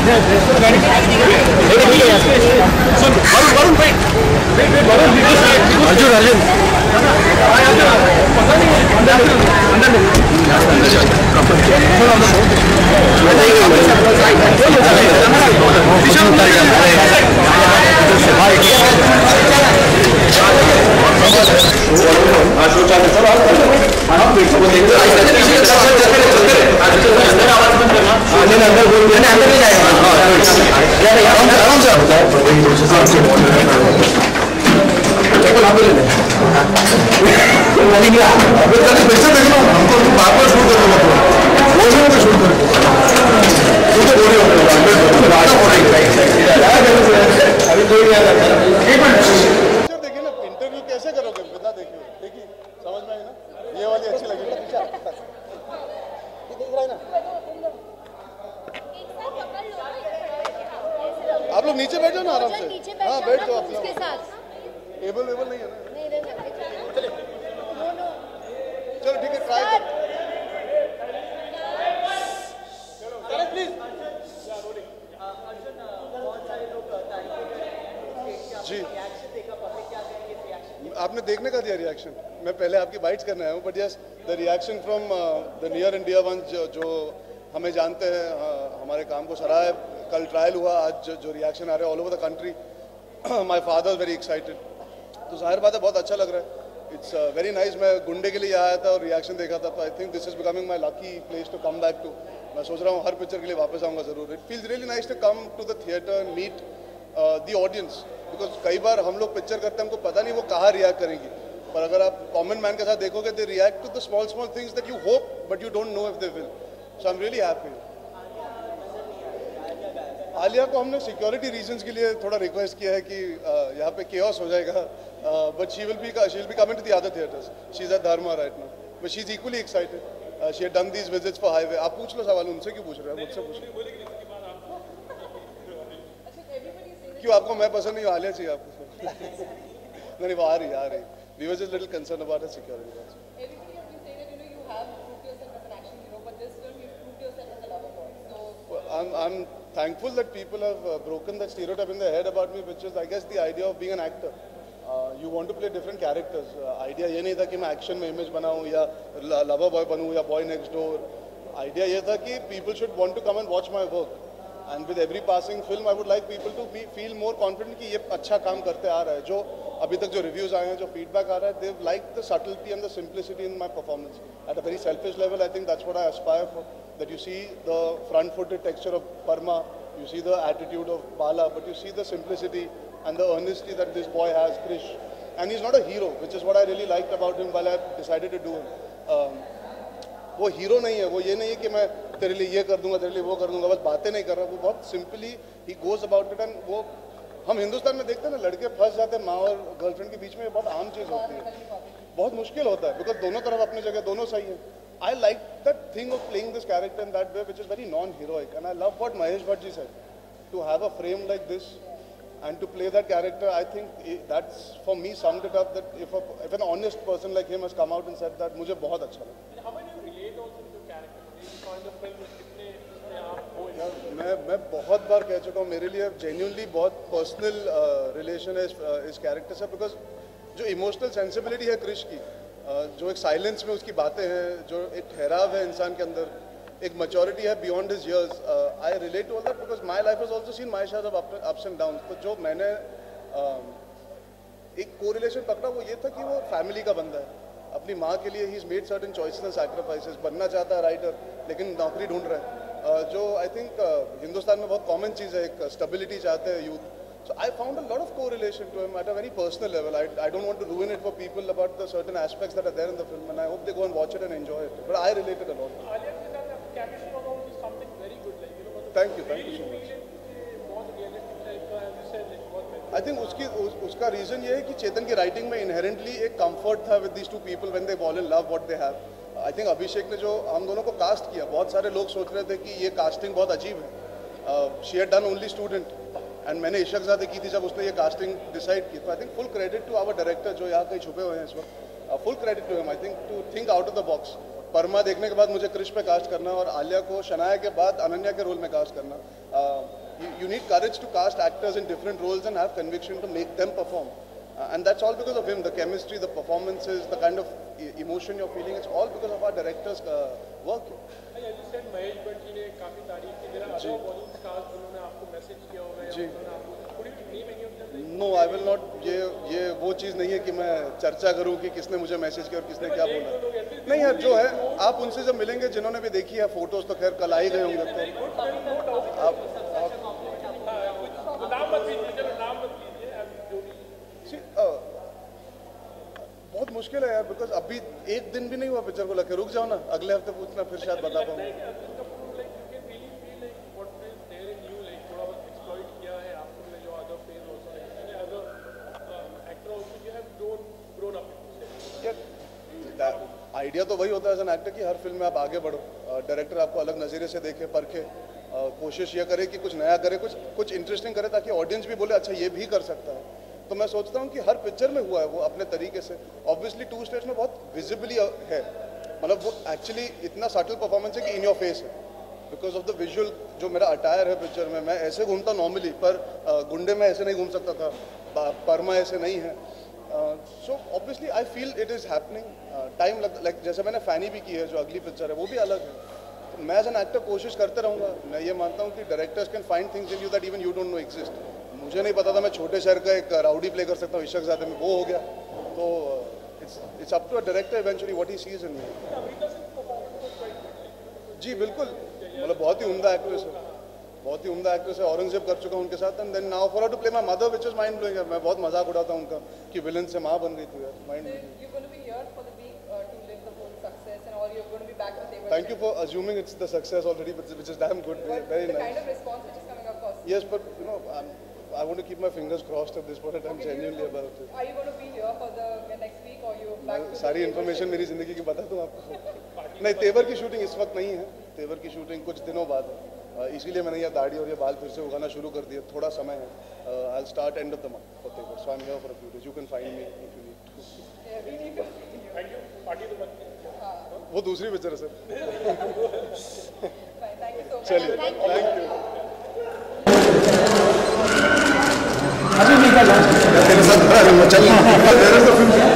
Arjun Arjun interview कैसे करोगे बिना देखे? देखिए समझ में आई ना, ये वाली अच्छी लगी ना, दिख रहा है ना। आप लोग नीचे बैठ जाओ ना आराम से। हाँ बैठ जाओ आप लोग। टेबल वेबल नहीं है ना? चलो ठीक है, ट्राई करो प्लीज। जी आपने देखने का दिया रिएक्शन, मैं पहले आपकी बाइट्स करने आया हूँ, but yes the reaction from the near and dear ones जो हमें जानते हैं, हमारे काम को सराहा है। कल ट्रायल हुआ, आज जो रिएक्शन आ रहे हैं all over the country, my father very excited, तो जाहिर बात है बहुत अच्छा लग रहा है। It's very nice. मैं गुंडे के लिए आया था और रिएक्शन देखा था, तो I think this is becoming my lucky place to come back to. मैं सोच रहा हूँ हर पिक्चर के लिए वापस आऊँगा ज़रूर। It feels really nice to come to the theatre, meet the audience, because कई बार हम लोग पिक्चर करते हैं, हमको पता नहीं वो कहाँ रिएक्ट करेंगी, पर अगर आप कॉमन मैन के साथ देखोगे, they react to the small small things that you hope but you don't know if they will. So I am really happy. Alia को हमने सिक्योरिटी रीजंस के लिए थोड़ा रिक्वेस्ट किया है कि यहाँ पे केओस हो जाएगा, but she will be coming to the other theatres. She is at Dharma right now, but she is equally excited. She had done these visits for Highway. आप पूछ लो सवाल, उनसे क्यों पूछ रहे हैं, मुझसे पूछ लो। क्यों आपको मैं पसंद नहीं हूँ, आलिया चाहिए आपको? नहीं वो आ रही। We were just a little concerned about her security. Everybody has been saying that you have proved yourself as an action hero, but this film you've proved yourself as a lover boy. So I'm thankful that people have broken that stereotype in their head about me, which is I guess the idea of being an actor. You want to play different characters. Idea ये नहीं था कि मैं action में image बनाऊँ या lover boy बनूँ या बॉय नेक्स्ट डोर। आइडिया ये था कि people should want to come and watch my work. And with every passing film, I would like people to feel more confident कि ये अच्छा काम करते आ रहा है। जो अभी तक जो रिव्यूज आए हैं, जो फीडबैक आ रहा है, they've liked the subtlety and the simplicity in my performance. At a very selfish level, I think that's what I aspire for. That you see the front-footed texture of Parma, you see the attitude of Bala, but you see the simplicity and the earnesty that this boy has, Krish. And he's not a hero, which is what I really liked about him while I decided to do him. वो hero नहीं है, वो ये नहीं है कि मैं तेरे लिए ये कर दूंगा, तेरे लिए वो कर दूंगा, बस बातें नहीं कर रहा। वो बहुत सिंपली ही गोज अबाउट इट। एंड वो हम हिंदुस्तान में देखते हैं ना, लड़के फंस जाते हैं माँ और गर्लफ्रेंड के बीच में, बहुत आम चीज़ होती है, बहुत मुश्किल होता है, बिकॉज दोनों तरफ अपनी जगह दोनों सही है। I like that thing of playing this character in that way which is very non heroic, and I love what Mahesh Bhatt ji said, to have a frame like this and to play that character. I think that's for me summed it up, that if an honest person like him has come out and said that, मुझे बहुत अच्छा लगा। How do you relate also to the character? This kind of film कितने आप हो? मैं बहुत बार कह चुका हूँ, मेरे लिए genuinely बहुत पर्सनल रिलेशन है इस कैरेक्टर से, बिकॉज जो इमोशनल सेंसिबिलिटी है क्रिश की, जो एक साइलेंस में उसकी बातें हैं, जो एक ठहराव है इंसान के अंदर, एक मैच्योरिटी है beyond his years, I relate to all that because my life has also seen my share of ups and down. तो जो मैंने एक कोरिलेशन पकड़ा वो ये था कि वो फैमिली का बंदा है, अपनी माँ के लिए he is made certain choices and sacrifices, बनना चाहता है राइटर लेकिन नौकरी ढूंढ रहा है, जो आई थिंक हिंदुस्तान में बहुत कॉमन चीज़ है, एक स्टेबिलिटी चाहते हैं youth. So I found a lot of correlation to him at a very personal level. I don't want to ruin it for people about the certain aspects that are there in the film, and I hope they go and watch it and enjoy it. But I related a lot. Alia ke sath aap chemistry about is something very good, like you know. Thank you so much. बहुत realistic type का, as you said, like बहुत better. I think उसका reason ये है कि चेतन की writing में inherently एक comfort था with these two people when they fall in love what they have. I think अभिषेक ने जो हम दोनों को कास्ट किया, बहुत सारे लोग सोच रहे थे कि ये कास्टिंग बहुत अजीब है। She had done only student. And मैंने इशक ज़ादे की थी जब उसने ये कास्टिंग डिसाइड की। तो I think full credit to our director जो यहाँ कहीं छुपे हुए हैं इस वक्त, full credit to him. I think to think out of the box परमा देखने के बाद मुझे क्रिश पे कास्ट करना और आलिया को शनाया के बाद अनन्या के रोल में कास्ट करना. You need courage to cast actors in different roles and have conviction to make them perform. And that's all because of him. The chemistry, the performances, the kind of emotion you're feeling, it's all because of our director's work. As you said, Mahesh Bhatt जी ने काफी तारीफ की. There are other Bollywood stars जिन्होंने आपको message किया होगा या उन्होंने आपको थोड़ी name any of them? No, I will not. ये वो चीज़ नहीं है कि मैं चर्चा करूं कि किसने मुझे मैसेज किया और किसने क्या बोला. नहीं यार, जो है आप उनसे जब मिलेंगे, जिन्होंने भी देखी है फोटोज तो खैर कल आ ही गए होंगे, तो आप नाम मत लीजिए, चलो नाम मत लीजिए, आप जो भी. बहुत मुश्किल है यार, बिकॉज अभी एक दिन भी नहीं हुआ पिक्चर को लगे. रुक जाओ ना, अगले हफ्ते पूछना, फिर शायद बता पाऊँ. आइडिया तो वही होता है एज एन एक्टर कि हर फिल्म में आप आगे बढ़ो, डायरेक्टर आपको अलग नज़रिए से देखे, परखे, कोशिश ये करे कि कुछ नया करे, कुछ इंटरेस्टिंग करे, ताकि ऑडियंस भी बोले अच्छा ये भी कर सकता है. तो मैं सोचता हूँ कि हर पिक्चर में हुआ है वो अपने तरीके से. ऑब्वियसली 2 स्टेट्स में बहुत विजिबली है, मतलब वो एक्चुअली इतना सटल परफॉर्मेंस है कि इन योर फेस है, बिकॉज ऑफ द विजुअल. जो मेरा अटायर है पिक्चर में, मैं ऐसे घूमता नॉर्मली, पर गुंडे में ऐसे नहीं घूम सकता था, परमा ऐसे नहीं है. So obviously I feel it is happening. Time लगता, लाइक जैसे मैंने फैनी भी की है, जो अगली पिक्चर है वो भी अलग है. तो मैं एज एन एक्टर कोशिश करते रहूँगा. मैं ये मानता हूँ कि directors can find things in you that even you don't know exist. मुझे नहीं पता था मैं छोटे शहर का एक राउडी प्ले कर सकता हूँ इशकजादे में, वो हो गया. तो it's up to a director eventually what he sees in me. जी बिल्कुल, मतलब बहुत ही उम्दा एक्ट्रेस है, बहुत ही उम्दा एक्ट्रेस है. औरंगजेब कर चुका हूँ उनके साथ, and then now for her to play my mother which is mind blowing. मैं बहुत मजाक उड़ाता हूँ उनका कि विलन से माँ बन गई थी यार. Mind Thank you for assuming it's the success already, which is damn good. Very nice. The kind of response which is coming across. Yes, but you know, I want to keep my fingers crossed at this point. I'm genuinely about it. Are you going to be here for the next week or you back to? सारी information मेरी जिंदगी की बता दूं आपको. नहीं, तेवर की शूटिंग इस वक्त नहीं है. तेवर की शूटिंग कुछ दिनों बाद है, इसीलिए मैंने ये दाढ़ी और ये बाल फिर से उगाना शुरू कर दिया. थोड़ा समय है. I'll start end of the month for Tevar, so I'm here for a few days. You can find me if you need to. Yeah, we need to. Thank you. Party तो मत. वो दूसरी पिक्चर है sir. Thank you so much. चलिए, thank you. अभी निकल चल